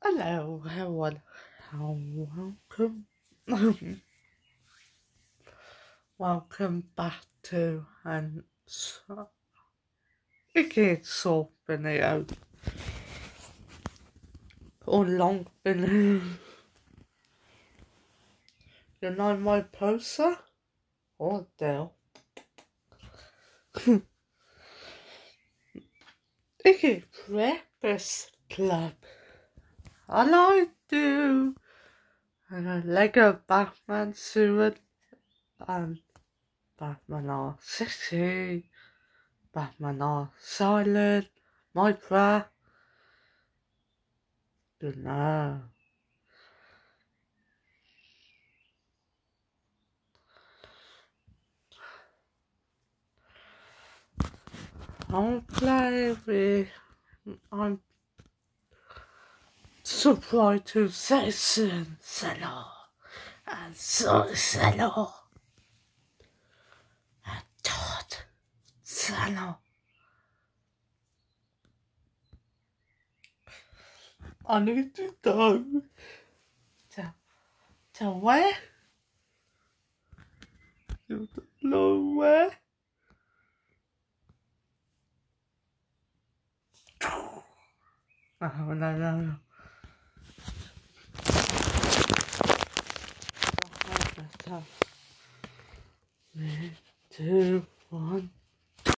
Hello, everyone. Welcome. Welcome back to an Icky short video or long video. You know my poster? Or deal. Icky Breakfast Club. And I do a Lego Batman suit and Batman R60, Batman R Silent, Minecraft. Don't know. I'm surprised to Jason Seller and Soul Seller and Todd Seller. I need to go to where? You don't know where? Oh, no. 3, 2, 1.